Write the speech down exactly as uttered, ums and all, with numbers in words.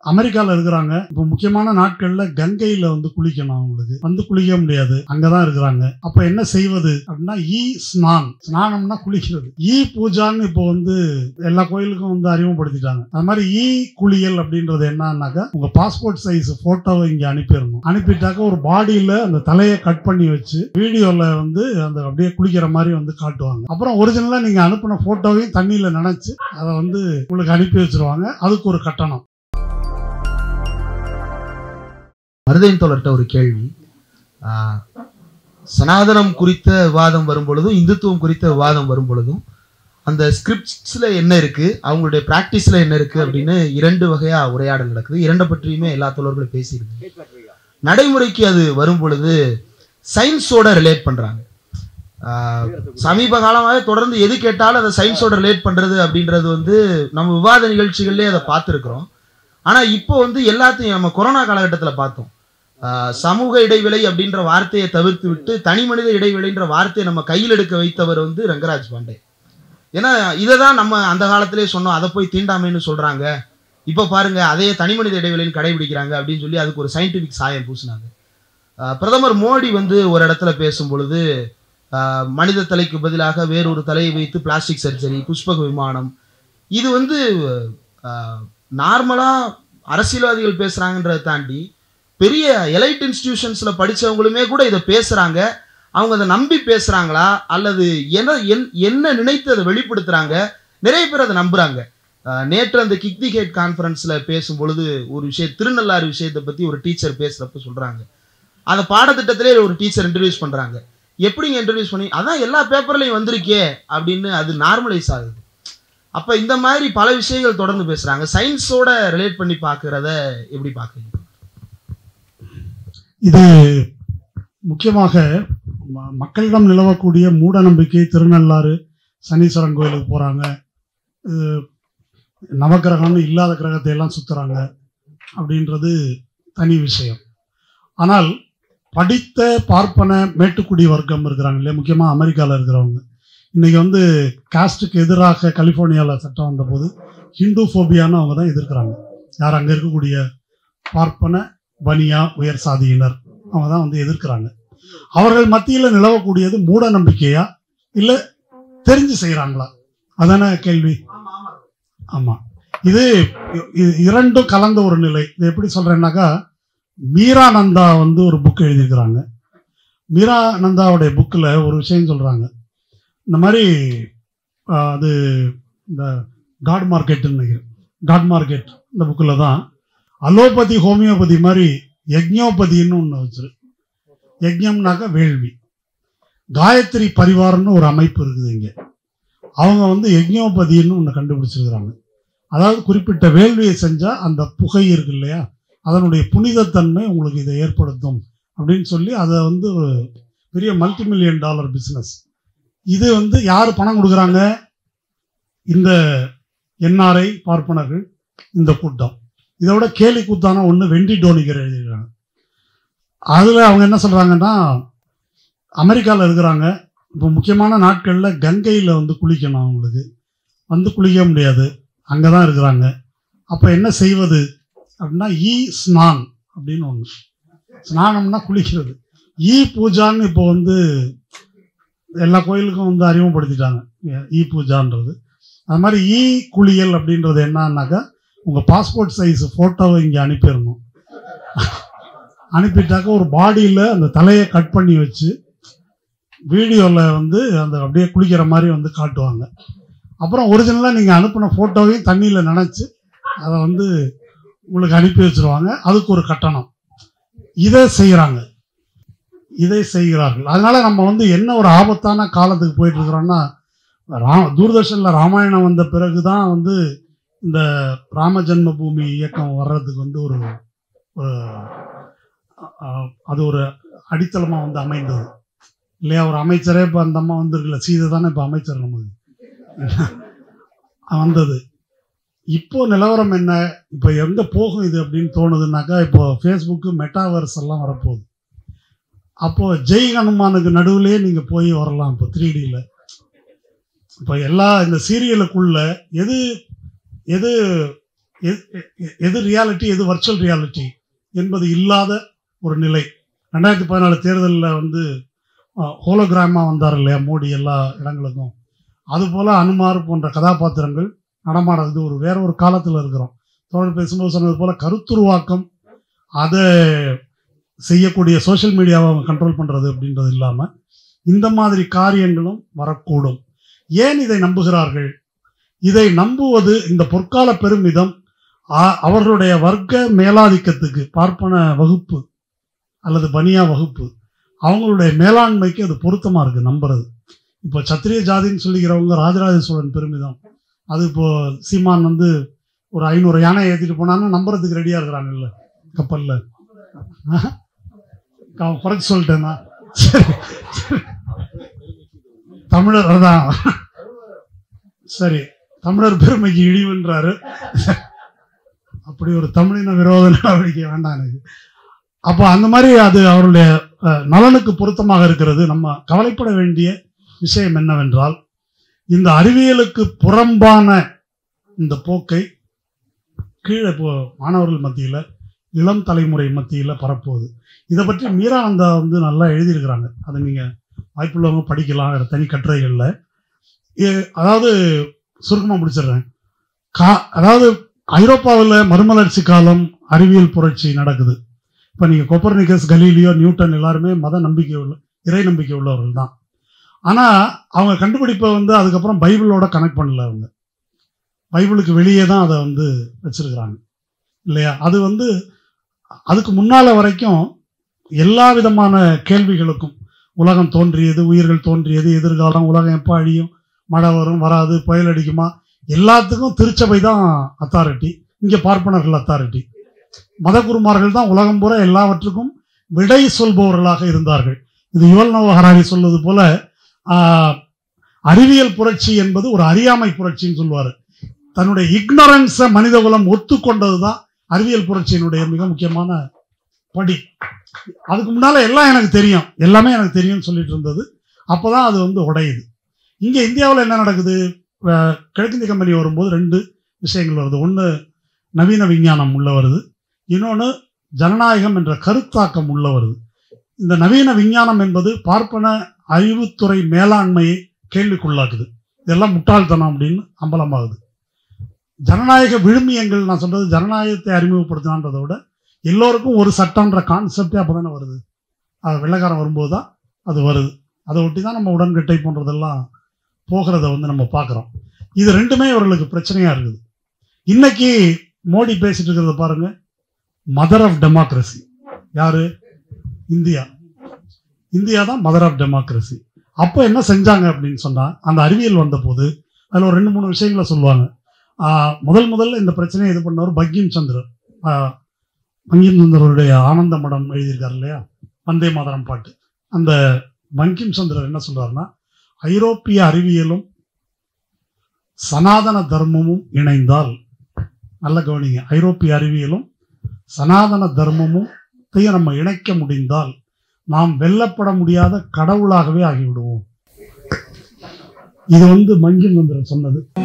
அமெரிக்கால இருக்கிறாங்க. இப்போ முக்கியமான நாட்கள்ல கங்கையில வந்து குளிக்கணும், அவங்களுக்கு வந்து குளிக்க முடியாது, அங்கதான் இருக்கிறாங்க. அப்ப என்ன செய்வது அப்படின்னா ஈ ஸ்னான், ஸ்நானம்னா குளிக்கிறது. ஈ பூஜான்னு இப்போ வந்து எல்லா கோயிலுக்கும் வந்து அறிமுகப்படுத்திட்டாங்க. அது மாதிரி ஈ குளியல் அப்படின்றது என்னன்னாக்கா உங்க பாஸ்போர்ட் சைஸ் போட்டோவை இங்க அனுப்பிடணும். அனுப்பிட்டாக்க ஒரு பாடியில அந்த தலையை கட் பண்ணி வச்சு வீடியோல வந்து அந்த அப்படியே குளிக்கிற மாதிரி வந்து காட்டுவாங்க. அப்புறம் ஒரிஜினலா நீங்க அனுப்பின போட்டோவையும் தண்ணியில நினைச்சு அதை வந்து உங்களுக்கு அனுப்பி வச்சிருவாங்க. அதுக்கு ஒரு கட்டணம். மருதையன் தோழர்கிட்ட ஒரு கேள்வி. சனாதனம் குறித்த விவாதம் வரும் பொழுதும் இந்துத்துவம் குறித்த விவாதம் வரும் பொழுதும் அந்த ஸ்கிரிப்ட்ஸ்ல என்ன இருக்கு, அவங்களுடைய பிராக்டிஸ்ல என்ன இருக்கு அப்படின்னு இரண்டு வகையா உரையாடல் நடக்குது. இரண்டை பற்றியுமே எல்லா தோழர்களும் பேசியிருக்கு. நடைமுறைக்கு அது வரும் பொழுது சயின்ஸோட ரிலேட் பண்றாங்க. சமீப காலமாக தொடர்ந்து எது கேட்டாலும் அதை சயின்ஸோட ரிலேட் பண்றது அப்படின்றது வந்து நம்ம விவாத நிகழ்ச்சிகள்லேயே அதை பார்த்துருக்குறோம். ஆனா இப்போ வந்து எல்லாத்தையும் நம்ம கொரோனா காலகட்டத்தில் பார்த்தோம். சமூக இடைவெளி அப்படின்ற வார்த்தையை தவிர்த்து விட்டு தனி மனித இடைவெளின்ற வார்த்தையை நம்ம கையில் எடுக்க வைத்தவர் வந்து ரங்கராஜ் பாண்டே. ஏன்னா இதை தான் நம்ம அந்த காலத்திலே சொன்னோம், அதை போய் தீண்டாமைன்னு சொல்றாங்க, இப்போ பாருங்க அதையே தனி மனித இடைவெளின்னு கடைபிடிக்கிறாங்க அப்படின்னு சொல்லி அதுக்கு ஒரு சயின்டிபிக் சாயம் பூசினாங்க. பிரதமர் மோடி வந்து ஒரு இடத்துல பேசும் பொழுது மனித தலைக்கு பதிலாக வேறொரு தலையை வைத்து பிளாஸ்டிக் சர்ஜரி, புஷ்பக விமானம், இது வந்து நார்மலா அரசியல்வாதிகள் பேசுறாங்கன்றதை தாண்டி பெரிய எலைட் இன்ஸ்டிடியூஷன்ஸ்ல படிச்சவங்களுமே கூட இதை பேசுறாங்க. அவங்க அதை நம்பி பேசுறாங்களா அல்லது என்ன என்ன நினைத்து அதை வெளிப்படுத்துறாங்க, நிறைய பேர் அதை நம்புறாங்க. நேற்று அந்த கிக் தி கேட் கான்ஃபரன்ஸ்ல பேசும் பொழுது ஒரு விஷயம், திருநள்ளாறு விஷயத்தை பத்தி ஒரு டீச்சர் பேசுறப்ப சொல்றாங்க, அந்த பாடத்திட்டத்திலே ஒரு டீச்சர் இன்ட்ரடியூஸ் பண்றாங்க. எப்படிங்க இன்ட்ரடியூஸ் பண்ணி, அதான் எல்லா பேப்பர்லையும் வந்திருக்கே அப்படின்னு அது நார்மலைஸ் ஆகுது. அப்ப இந்த மாதிரி பல விஷயங்கள் தொடர்ந்து பேசுறாங்க. சயின்ஸோட ரிலேட் பண்ணி பார்க்கறத எப்படி பார்க்குறீங்க? இது முக்கியமாக மக்களிடம் நிலவக்கூடிய மூட நம்பிக்கை. திருநள்ளாறு சனீஸ்வரன் கோயிலுக்கு போறாங்க, நவக்கிரகம்னு இல்லாத கிரகத்தை எல்லாம் சுத்துறாங்க அப்படின்றது தனி விஷயம். ஆனால் படித்த பார்ப்பன மேட்டுக்குடி வர்க்கம் இருக்கிறாங்க இல்லையா, முக்கியமாக அமெரிக்காவில் இருக்கிறவங்க, இன்னைக்கு வந்து காஸ்டுக்கு எதிராக கலிஃபோர்னியாவில் சட்டம் வந்தபோது ஹிந்து ஃபோபியான்னு அவங்க தான் எதிர்க்கிறாங்க. யார் அங்கே இருக்கக்கூடிய பார்ப்பன பனியா உயர் சாதியினர் அவங்க தான் வந்து எதிர்க்கிறாங்க. அவர்கள் மத்தியில் நிலவக்கூடியது மூட நம்பிக்கையா இல்லை தெரிஞ்சு செய்கிறாங்களா, அதான கேள்வி. ஆமாம், இது இரண்டும் கலந்த ஒரு நிலை. இது எப்படி சொல்கிறேன்னாக்கா, மீரானந்தா வந்து ஒரு புக் எழுதியிருக்கிறாங்க. மீரானந்தாவுடைய புக்கில் ஒரு விஷயம் சொல்கிறாங்க. இந்த மாதிரி அது இந்த காட் மார்க்கெட்டுன்னு நினைக்கிறேன், காட் மார்க்கெட் இந்த புக்கில் தான் அலோபதி ஹோமியோபதி மாதிரி யஜ்ஞோபதின்னு ஒன்று வச்சிரு. யஜ்ஞம்னாக்கா வேள்வி. காயத்ரி பரிவாரம்னு ஒரு அமைப்பு இருக்குது இங்கே. அவங்க வந்து யஜ்ஞோபதின்னு ஒன்று கண்டுபிடிச்சிருக்கிறாங்க. அதாவது குறிப்பிட்ட வேள்வியை செஞ்சால் அந்த புகை இருக்கு இல்லையா, அதனுடைய புனிதத்தன்மை உங்களுக்கு இதை ஏற்படுத்தும் அப்படின்னு சொல்லி அதை வந்து ஒரு பெரிய மல்டி மில்லியன் டாலர் பிஸ்னஸ். இது வந்து யார் பணம் கொடுக்குறாங்க? இந்த என்ஆர்ஐ பார்ப்பனர்கள், இந்த கூட்டம். இதோட கேலி கூத்தான ஒன்று வெண்டி டோனிகர் எழுதியிருக்காங்க. அதில் அவங்க என்ன சொல்கிறாங்கன்னா, அமெரிக்காவில் இருக்கிறாங்க, இப்போ முக்கியமான நாட்களில் கங்கையில் வந்து குளிக்கணும், அவங்களுக்கு வந்து குளிக்க முடியாது, அங்கே தான் இருக்கிறாங்க. அப்போ என்ன செய்வது அப்படின்னா ஈ ஸ்னான் அப்படின்னு ஒன்று. ஸ்நானம்னா குளிக்கிறது. ஈ பூஜான்னு இப்போ வந்து எல்லா கோயிலுக்கும் வந்து அறிமுகப்படுத்திட்டாங்க, ஈ பூஜான்றது. அது மாதிரி ஈ குளியல் அப்படின்றது என்னன்னாக்கா உங்கள் பாஸ்போர்ட் சைஸ் ஃபோட்டோவை இங்கே அனுப்பிடணும். அனுப்பிட்டாக்க ஒரு பாடியில் அந்த தலையை கட் பண்ணி வச்சு வீடியோவில் வந்து அந்த அப்படியே குளிக்கிற மாதிரி வந்து காட்டுவாங்க. அப்புறம் ஒரிஜினலாக நீங்கள் அனுப்பின ஃபோட்டோவையும் தண்ணியில் நினச்சி அதை வந்து உங்களுக்கு அனுப்பி வச்சுருவாங்க. அதுக்கு ஒரு கட்டணம். இதை செய்கிறாங்க, இதை செய்கிறார்கள். அதனால நம்ம வந்து என்ன ஒரு ஆபத்தான காலத்துக்கு போயிட்டு இருக்கிறோம்னா, ரா தூர்தர்ஷனில் ராமாயணம் வந்த பிறகு தான் வந்து இந்த ராம ஜென்ம பூமி இயக்கம் வர்றதுக்கு வந்து ஒரு அது ஒரு அடித்தளமாக வந்து அமைந்தது இல்லையா. ஒரு அமைச்சரே இப்போ அந்த அம்மா வந்துருக்குல்ல, சீதை தானே இப்போ அமைச்சர் நமக்கு வந்தது. இப்போ நிலவரம் என்ன, இப்போ எங்கே போகும் இது அப்படின்னு தோணுதுன்னாக்கா, இப்போ ஃபேஸ்புக்கு மெட்டாவர்ஸ் எல்லாம் வரப்போகுது. அப்போது ஜெய் ஹனுமானுக்கு நடுவுலேயே நீங்கள் போய் வரலாம். இப்போ த்ரீ டியில் இப்போ எல்லா இந்த சீரியலுக்குள்ள எது எது எது ரியாலிட்டி எது வர்ச்சுவல் ரியாலிட்டி என்பது இல்லாத ஒரு நிலை. ரெண்டாயிரத்தி பதினாலு தேர்தலில் வந்து ஹோலோகிராமாக வந்தார் இல்லையா மோடி எல்லா இடங்களுக்கும், அதுபோல் அனுமார் போன்ற கதாபாத்திரங்கள் நடமாடுறது ஒரு வேற ஒரு காலத்தில் இருக்கிறோம். தோழர் பேசும்போது சொன்னது போல் கருத்துருவாக்கம் அதை செய்யக்கூடிய சோஷியல் மீடியாவை அவங்க கண்ட்ரோல் பண்ணுறது அப்படின்றது இல்லாமல் இந்த மாதிரி காரியங்களும் வரக்கூடும். ஏன் இதை நம்புகிறார்கள்? இதை நம்புவது இந்த பொற்கால பெருமிதம் அவர்களுடைய வர்க்க மேலாதிக்கத்துக்கு, பார்ப்பன வகுப்பு அல்லது பனியா வகுப்பு அவங்களுடைய மேலாண்மைக்கு அது பொருத்தமாக இருக்குது நம்புறது. இப்போ சத்திரிய ஜாதின்னு சொல்லிக்கிறவங்க ராஜராஜ சோழன் பெருமிதம், அது இப்போது சீமான் வந்து ஒரு ஐநூறு யானை ஏற்றிட்டு போனான்னு நம்புறதுக்கு ரெடியாக இருக்கிறாங்கல்ல கப்பலில். குறைச்சி சொல்லிட்டேன்னா சரி, தமிழர் அதான் சரி, தமிழர் பெருமைக்கு இழிவுன்றாரு. அப்படி ஒரு தமிழின விரோத நடவடிக்கை வேண்டாம் எனக்கு. அப்போ அந்த மாதிரி அது அவருடைய நலனுக்கு பொருத்தமாக இருக்கிறது. நம்ம கவலைப்பட வேண்டிய விஷயம் என்னவென்றால், இந்த அறிவியலுக்கு புறம்பான இந்த போக்கை கீழே இப்போ மாணவர்கள் மத்தியில், இளம் தலைமுறை மத்தியில் பரப்புவது. இதை பற்றி மீரானந்தா வந்து நல்லா எழுதியிருக்கிறாங்க. அதை நீங்கள் வாய்ப்புள்ளவங்க படிக்கலாம் வேறு தனி கட்டுரைகளில். அதாவது சுருக்கமாக முடிச்சிடுறேன். கா அதாவது ஐரோப்பாவில் மறுமலர்ச்சி காலம், அறிவியல் புரட்சி நடக்குது. இப்போ நீங்கள் கொப்பர்னிக்கஸ், கலீலியோ, நியூட்டன் எல்லாருமே மத நம்பிக்கை உள்ள, இறை நம்பிக்கை உள்ளவர்கள் தான். ஆனால் அவங்க கண்டுபிடிப்பை வந்து அதுக்கப்புறம் பைபிளோட கனெக்ட் பண்ணல. அவங்க பைபிளுக்கு வெளியே தான் அதை வந்து வச்சிருக்கிறாங்க இல்லையா. அது வந்து அதுக்கு முன்னால் வரைக்கும் எல்லா விதமான கேள்விகளுக்கும், உலகம் தோன்றியது, உயிர்கள் தோன்றியது, எதிர்காலம், உலகம் எப்போ அழியும், மழை வரும் வராது, புயல் அடிக்குமா, எல்லாத்துக்கும் திருச்சபை தான் அத்தாரிட்டி. இங்கே பார்ப்பனர்கள் அத்தாரிட்டி. மதகுருமார்கள் தான் உலகம் பூரா எல்லாவற்றுக்கும் விடை சொல்பவர்களாக இருந்தார்கள். இது யுவல் நோவா ஹராரி சொல்வது போல அறிவியல் புரட்சி என்பது ஒரு அறியாமை புரட்சின்னு சொல்லுவார். தன்னுடைய இக்னரன்ஸை மனிதகுலம் ஒத்துக்கொண்டது தான் அறிவியல் புரட்சியினுடைய மிக முக்கியமான படி. அதுக்கு முன்னால எல்லாம் எனக்கு தெரியும், எல்லாமே எனக்கு தெரியும்னு சொல்லிட்டு இருந்தது. அப்போதான் அது வந்து உடையுது. இங்கே இந்தியாவில் என்ன நடக்குது? கிழக்கிந்திய கம்பெனி வரும்போது ரெண்டு விஷயங்கள் வருது. ஒன்று நவீன விஞ்ஞானம் உள்ள வருது, இன்னொன்று ஜனநாயகம் என்ற கருத்தாக்கம் உள்ள வருது. இந்த நவீன விஞ்ஞானம் என்பது பார்ப்பன அறிவுத்துறை மேலாண்மையை கேள்விக்குள்ளாக்குது. இதெல்லாம் முட்டாள்தனம் அப்படின்னு அம்பலமாகுது. ஜனநாயக விழுமியங்கள், நான் சொல்றது ஜனநாயகத்தை அறிமுகப்படுத்தினான்றதை விட எல்லோருக்கும் ஒரு சட்டம்ன்ற கான்செப்டே அப்போ தானே வருது. அது வெள்ளைக்காரன் வரும்போது தான் அது வருது. அதை ஒட்டி தான் நம்ம உடன்கட்டை போன்றதெல்லாம் போகிறத வந்து நம்ம பார்க்குறோம். இது ரெண்டுமே இவர்களுக்கு பிரச்சனையாக இருக்குது. இன்னைக்கு மோடி பேசிட்டு இருக்கிறத பாருங்க, மதர் ஆஃப் டெமோக்ரஸி யாரு? இந்தியா. இந்தியா தான் மதர் ஆஃப் டெமோக்ரஸி. அப்போ என்ன செஞ்சாங்க அப்படின்னு சொன்னால், அந்த அறிவியல் வந்த போது அதில் ஒரு ரெண்டு மூணு விஷயங்களை சொல்லுவாங்க. முதல் முதல்ல இந்த பிரச்சனையை இது பண்ணவர் பங்கிம் சந்திரர். பங்கிம் சந்திரருடைய ஆனந்த மடம் எழுதியிருக்காரு இல்லையா, வந்தே மாதரம் பாட்டு. அந்த பங்கிம் சந்திரர் என்ன சொல்றாருன்னா, ஐரோப்பிய அறிவியலும் சனாதன தர்மமும் இணைந்தால், நல்ல கவனிங்க, ஐரோப்பிய அறிவியலும் சனாதன தர்மமும் நம்ம இணைக்க முடிந்தால் நாம் வெல்லப்பட முடியாத கடவுளாகவே ஆகிவிடுவோம். இது வந்து பங்கிம் சந்திரர் சொன்னது.